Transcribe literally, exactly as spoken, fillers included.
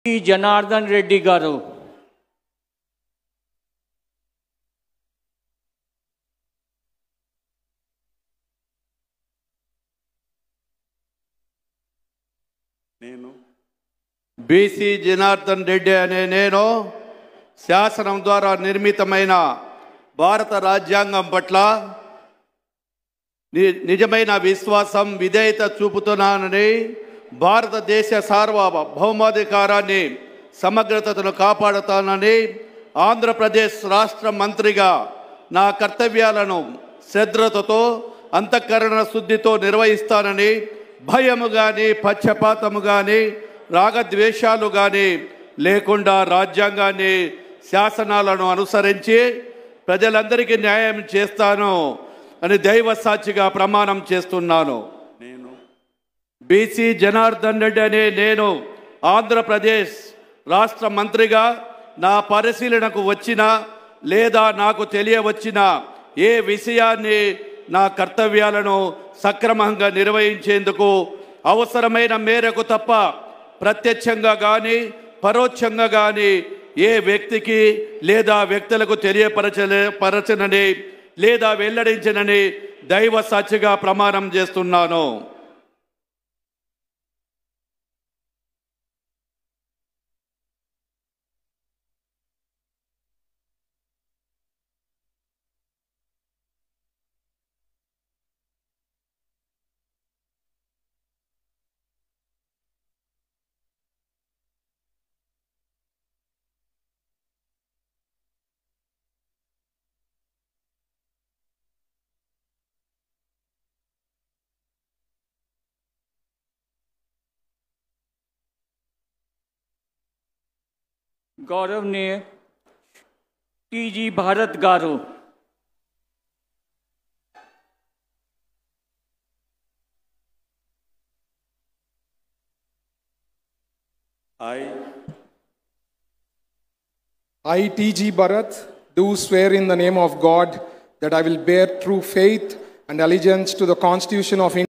ఈ జనార్దన్ రెడ్డి గారు నేను బీసీ జనార్దన్ రెడ్డి అనే నేను శాసనం ద్వారా నిర్మితమైన భారత రాజ్యాంగం పట్ల నిజమైన విశ్వాసం విధేయత చూపుతున్నానని భారతదేశ సార్వభౌమాధికారాన్ని సమగ్రతను కాపాడుతానని ఆంధ్రప్రదేశ్ రాష్ట్ర మంత్రిగా నా కర్తవ్యాలను శ్రద్ధతో అంతఃకరణ శుద్ధితో నిర్వహిస్తానని భయము కానీ పక్షపాతము కానీ రాగద్వేషాలు కానీ లేకుండా రాజ్యాంగాన్ని శాసనాలను అనుసరించి ప్రజలందరికీ న్యాయం చేస్తాను అని దైవ సాక్షిగా ప్రమాణం చేస్తున్నాను. నేను బీసీ జనార్దన్ రెడ్డి అనే నేను ఆంధ్రప్రదేశ్ రాష్ట్ర మంత్రిగా నా పరిశీలనకు వచ్చిన లేదా నాకు తెలియవచ్చిన ఏ విషయాన్ని నా కర్తవ్యాలను సక్రమంగా నిర్వహించేందుకు అవసరమైన మేరకు తప్ప ప్రత్యక్షంగా కానీ పరోక్షంగా కానీ ఏ వ్యక్తికి లేదా వ్యక్తులకు తెలియపరచలే పరచనని లేదా వెల్లడించనని దైవ సాక్షిగా ప్రమాణం చేస్తున్నాను. गौरवनीय TG Bharat garu I I, T G Bharat, do swear in the name of God that I will bear true faith and allegiance to the Constitution of India